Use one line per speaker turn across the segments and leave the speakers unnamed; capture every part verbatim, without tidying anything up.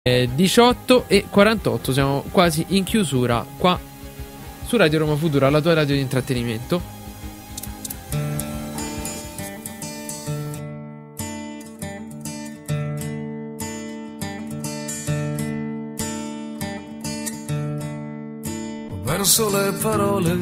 diciotto e quarantotto, siamo quasi in chiusura qua su Radio Roma Futura, la tua radio di intrattenimento.
Ho perso le parole,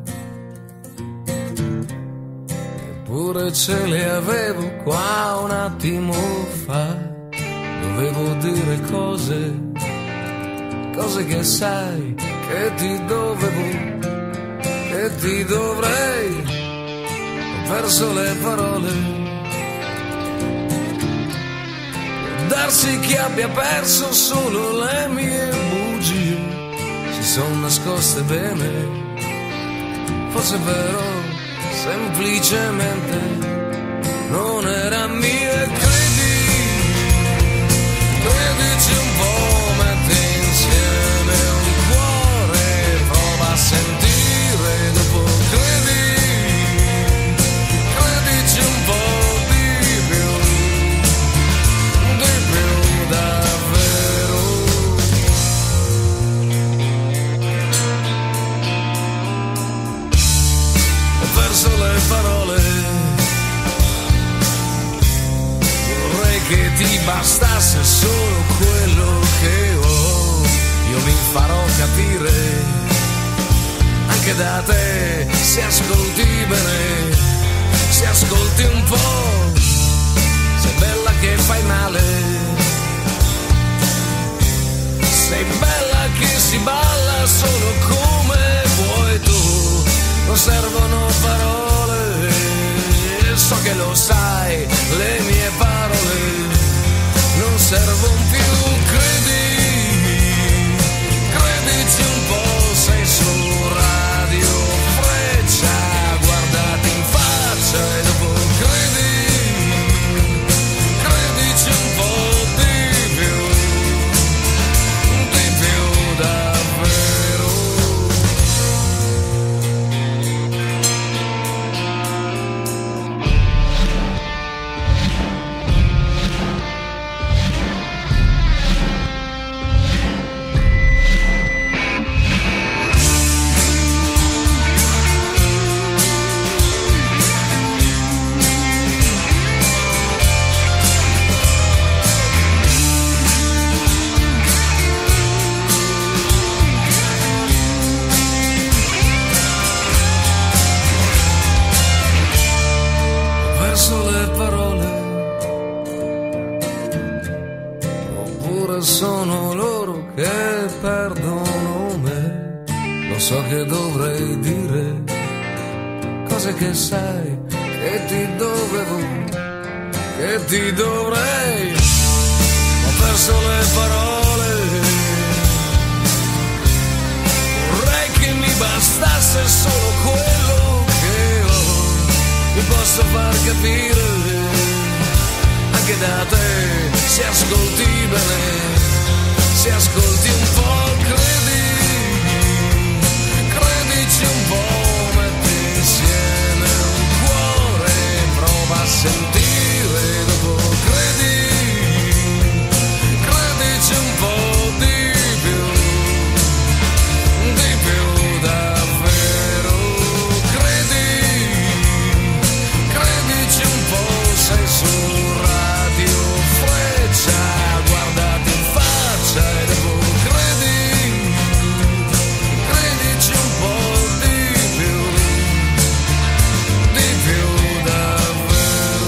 eppure ce le avevo qua un attimo fa. Dovevo dire cose, cose che sai, che ti dovevo, che ti dovrei. Ho perso le parole. Può darsi che abbia perso solo le mie bugie, si sono nascoste bene. Forse però, semplicemente, non era mia. Credici un po', metti insieme un cuore, prova a sentire dopo, credi, credici un po' di più, di più davvero. Ho perso le parole, che ti bastasse solo quello che ho, io mi farò capire anche da te, se ascolti bene, se ascolti un po', sei bella che fai male, sei bella che si balla solo come vuoi tu, non servono parole, so che lo sai, le mie parole non servono più, credi, credici un po', sei su Radio Freccia, guardati in faccia e dopo credi, credici un po' di più, di più davvero. Sono loro che perdono me, lo so che dovrei dire cose che sai, che ti dovevo, che ti dovrei. Ho perso le parole, vorrei che mi bastasse solo quello che ho, mi posso far capire anche da te, se ascolti bene, se ascolti un po', credi, credici un po', metti insieme un cuore, prova a sentire dopo, credi, credici un po' di più, di più davvero, credi, credici un po', sei su Radio Freccia, guardati in faccia e dopo credi, credici un po' di più, di più davvero.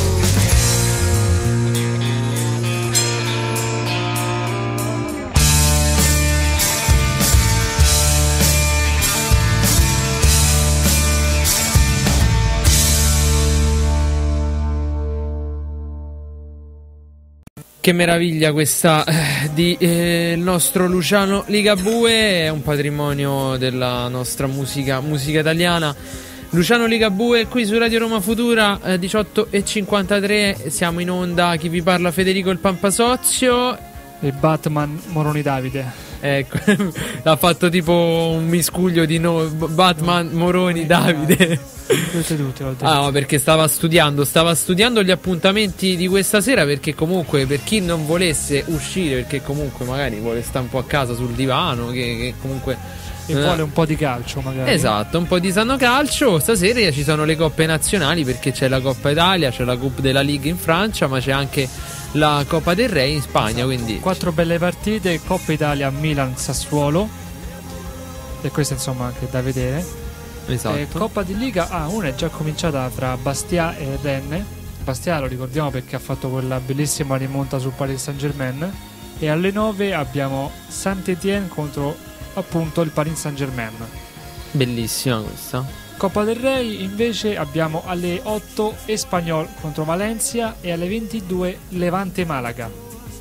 Che meraviglia questa eh, di eh, il nostro Luciano Ligabue, è un patrimonio della nostra musica, musica italiana. Luciano Ligabue qui su Radio Roma Futura, eh, diciotto e cinquantatré, siamo in onda, chi vi parla Federico il Pampasozio.
E Batman Moroni Davide.
Ecco, ha fatto tipo un miscuglio di no, Batman Moroni Davide.
Tutti, tutti,
ah no, perché stava studiando, stava studiando gli appuntamenti di questa sera, perché comunque per chi non volesse uscire, perché comunque magari vuole stare un po' a casa sul divano, che, che comunque
e eh, vuole un po' di calcio magari.
Esatto, un po' di sano calcio. Stasera ci sono le coppe nazionali, perché c'è la Coppa Italia, c'è la Coupe de la Ligue in Francia, ma c'è anche la Coppa del Re in Spagna, quindi
quattro belle partite. Coppa Italia Milan Sassuolo, e questa insomma anche da vedere.
Esatto.
E Coppa di Liga, ah, una è già cominciata tra Bastia e Rennes. Bastia lo ricordiamo perché ha fatto quella bellissima rimonta sul Paris Saint-Germain. E alle nove abbiamo Saint-Étienne contro appunto il Paris Saint-Germain.
Bellissima questa.
Coppa del Re invece abbiamo alle otto Espanyol contro Valencia e alle ventidue Levante Malaga.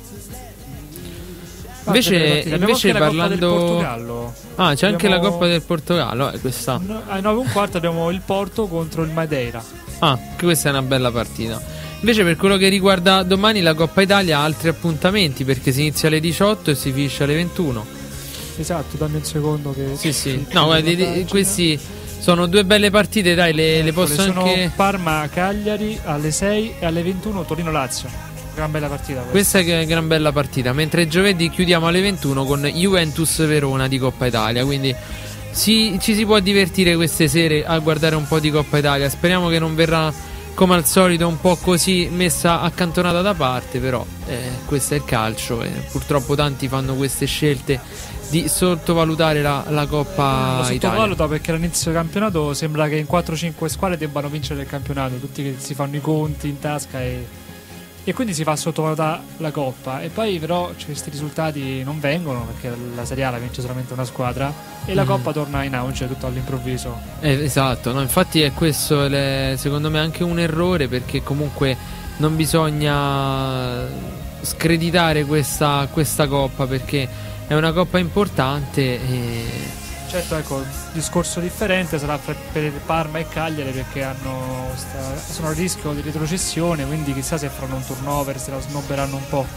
Invece, invece parlando
del Portogallo.
Ah, c'è
abbiamo...
anche la Coppa del Portogallo, eh, questa.
No, alle nove e un quarto abbiamo il Porto contro il Madeira.
Ah, che questa è una bella partita. Invece per quello che riguarda domani la Coppa Italia ha altri appuntamenti, perché si inizia alle diciotto e si finisce alle ventuno.
Esatto, dammi un secondo che
Sì, sì. No, guardi, questi sono due belle partite, dai, le, ecco, le posso
sono
anche.
Parma-Cagliari alle sei e alle ventuno Torino-Lazio. Gran bella partita questa.
Questa è una gran bella partita. Mentre giovedì chiudiamo alle ventuno con Juventus Verona di Coppa Italia. Quindi si, ci si può divertire queste sere a guardare un po' di Coppa Italia. Speriamo che non verrà come al solito un po' così messa accantonata da parte. Però eh, questo è il calcio e purtroppo tanti fanno queste scelte di sottovalutare la, la Coppa
Lo
Italia.
sottovaluta perché all'inizio del campionato sembra che in quattro cinque squadre debbano vincere il campionato, tutti che si fanno i conti in tasca e, e quindi si fa sottovalutare la Coppa. E poi però questi risultati non vengono, perché la Serie A la vince solamente una squadra e la mm. Coppa torna in auge tutto all'improvviso.
eh, Esatto, no, infatti è questo le, secondo me anche un errore, perché comunque non bisogna screditare questa, questa Coppa, perché è una Coppa importante e...
Certo, ecco, discorso differente sarà per Parma e Cagliari, perché hanno sta, sono a rischio di retrocessione, quindi chissà se faranno un turnover, se la snobberanno un po'.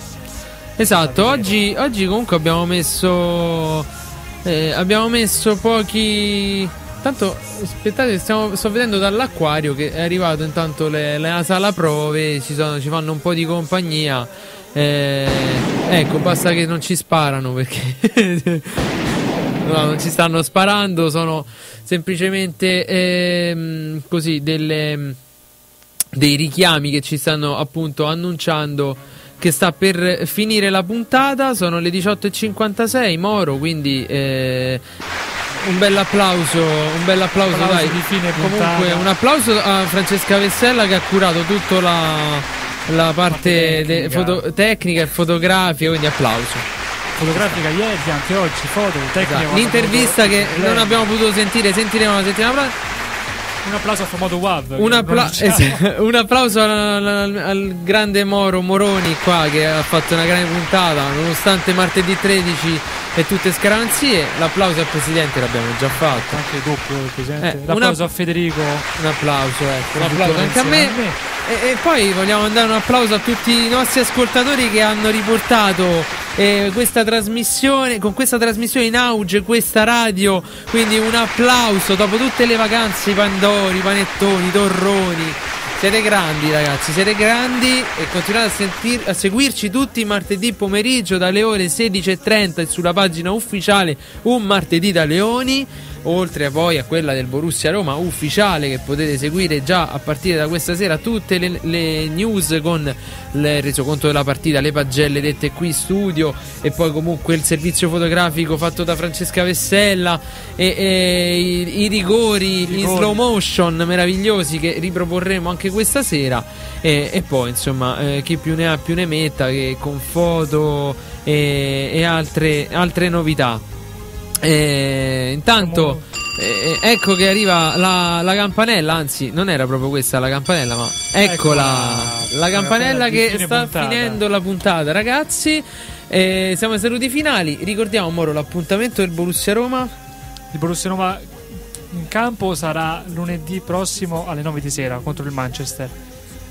Esatto, oggi, oggi comunque abbiamo messo eh, abbiamo messo pochi... Tanto aspettate, stiamo, sto vedendo dall'acquario che è arrivato intanto le, la sala prove, ci, sono, ci fanno un po' di compagnia. Eh, ecco, basta che non ci sparano, perché no, non ci stanno sparando, sono semplicemente ehm, così delle, dei richiami che ci stanno appunto annunciando che sta per finire la puntata. Sono le diciotto e cinquantasei, Moro, quindi eh, un bel applauso, un bel applauso, applauso dai.
Di fine
Comunque un applauso a Francesca Vessella che ha curato tutta la la parte tecnica. Foto, tecnica e fotografica, quindi applauso.
Fotografica ieri, anche oggi, foto, tecnica.
Esatto. L'intervista che lei non abbiamo potuto sentire, sentiremo la settimana prossima.
Un applauso a famoso W A V.
Un, appla- es- un applauso al, al, al grande Moro Moroni qua, che ha fatto una grande puntata nonostante martedì tredici e tutte scaramanzie. L'applauso al presidente l'abbiamo già fatto.
Anche doppio il presidente.
Eh,
L'applauso
una...
a Federico.
Un applauso, ecco. Un applauso anche a me. A me. E, e poi vogliamo mandare un applauso a tutti i nostri ascoltatori che hanno riportato eh, questa trasmissione, con questa trasmissione in auge, questa radio. Quindi un applauso dopo tutte le vacanze, i pandori, i panettoni, i torroni. Siete grandi, ragazzi, siete grandi, e continuate a, sentir, a seguirci tutti i martedì pomeriggio dalle ore sedici e trenta e sulla pagina ufficiale Un Martedì da Leoni, oltre a poi a quella del Borussia Roma ufficiale, che potete seguire già a partire da questa sera tutte le, le news con il resoconto della partita, le pagelle dette qui in studio, e poi comunque il servizio fotografico fatto da Francesca Vessella e, e i, i rigori, I rigori in slow motion meravigliosi che riproporremo anche questa sera, e, e poi insomma eh, chi più ne ha più ne metta, che con foto e, e altre, altre novità. E, intanto eh, ecco che arriva la, la campanella, anzi non era proprio questa la campanella, ma eccola, ecco la, la campanella che sta puntata. finendo la puntata, ragazzi. Eh, siamo ai saluti finali. Ricordiamo, Moro, l'appuntamento del Borussia Roma.
Il Borussia Roma in campo sarà lunedì prossimo alle nove di sera contro il Manchester.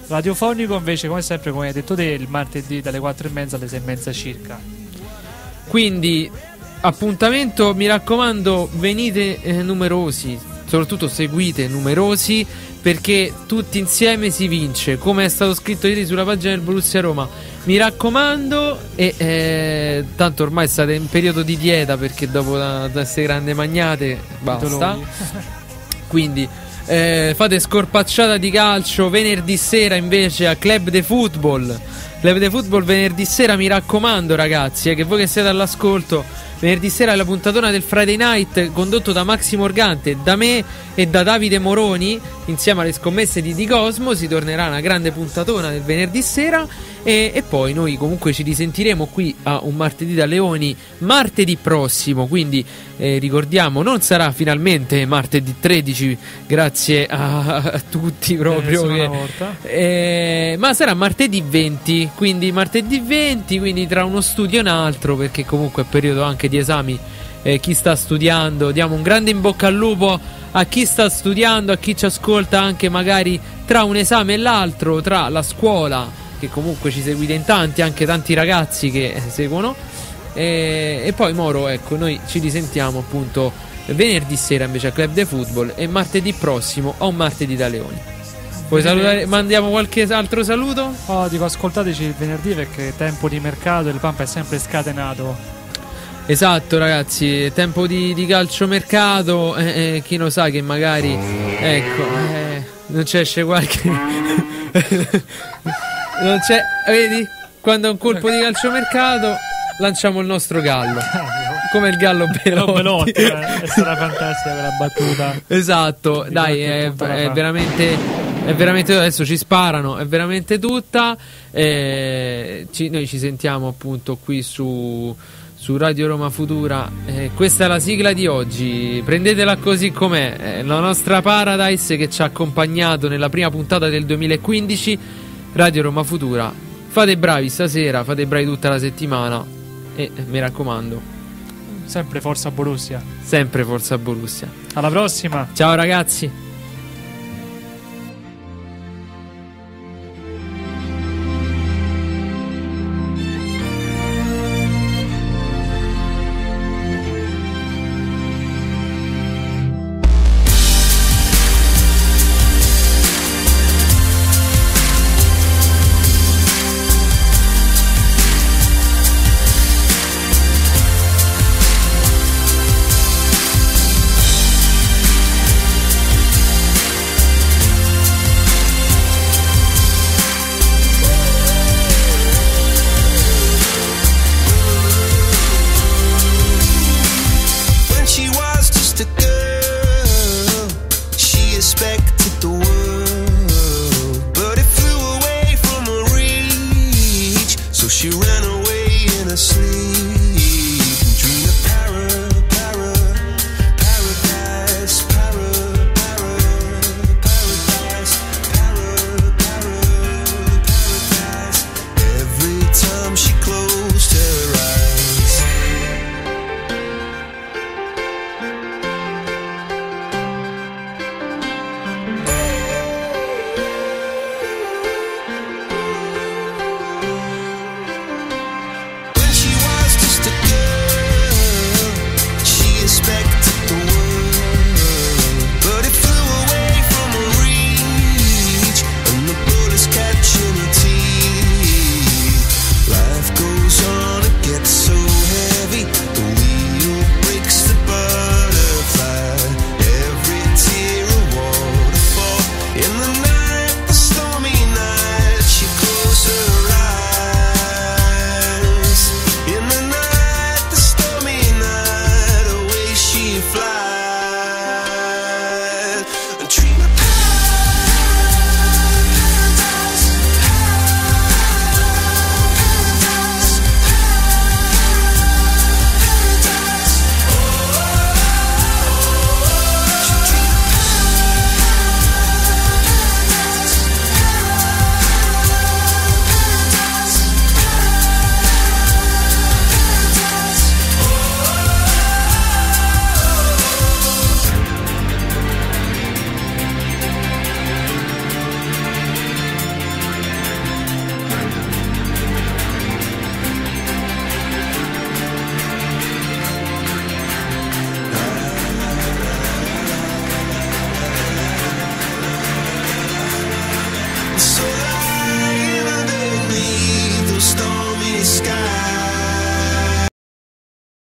Radiofonico invece, come sempre, come hai detto te, il martedì dalle quattro e mezza alle sei e mezza circa.
Quindi appuntamento, mi raccomando, venite eh, numerosi, soprattutto seguite numerosi, perché tutti insieme si vince, come è stato scritto ieri sulla pagina del Borussia Roma. Mi raccomando, e eh, tanto ormai state in periodo di dieta, perché dopo da, da queste grandi magnate basta. Quindi eh, fate scorpacciata di calcio. Venerdì sera invece a Club de Football. Club de Football venerdì sera, mi raccomando ragazzi, eh, che voi che siete all'ascolto, venerdì sera è la puntatona del Friday Night, condotto da Maxi Morgante, da me e da Davide Moroni, insieme alle scommesse di Di Cosmo. Si tornerà una grande puntatona del venerdì sera, e, e poi noi comunque ci risentiremo qui a Un Martedì da Leoni martedì prossimo. Quindi eh, ricordiamo, non sarà finalmente martedì tredici, grazie a, a tutti proprio,
eh,
che,
volta.
Eh, ma sarà martedì venti, quindi martedì venti, quindi tra uno studio e un altro, perché comunque è periodo anche di esami. Eh, chi sta studiando, diamo un grande in bocca al lupo a chi sta studiando, a chi ci ascolta anche magari tra un esame e l'altro, tra la scuola, che comunque ci seguite in tanti, anche tanti ragazzi che seguono, e, e poi Moro, ecco, noi ci risentiamo appunto venerdì sera invece a Club de Football, e martedì prossimo a Un Martedì da Leoni. Vuoi salutare? Mandiamo qualche altro saluto?
Oh, dico, ascoltateci il venerdì, perché tempo di mercato, il Pampa è sempre scatenato.
Esatto ragazzi, tempo di, di calciomercato, eh, eh, chi lo sa che magari, ecco, eh, non c'è esce qualche non c'è, vedi, quando è un colpo di calciomercato lanciamo il nostro gallo, come il gallo Belotti,
Belotti eh, è stata fantastica quella battuta.
Esatto, dai, è, è veramente è veramente, adesso ci sparano, è veramente tutta, eh, ci, noi ci sentiamo appunto qui su su Radio Roma Futura. Eh, questa è la sigla di oggi, prendetela così com'è, eh, la nostra Paradise che ci ha accompagnato nella prima puntata del duemilaquindici. Radio Roma Futura, fate bravi stasera, fate bravi tutta la settimana, e eh, mi raccomando,
sempre forza Borussia,
sempre forza Borussia.
Alla prossima,
ciao ragazzi.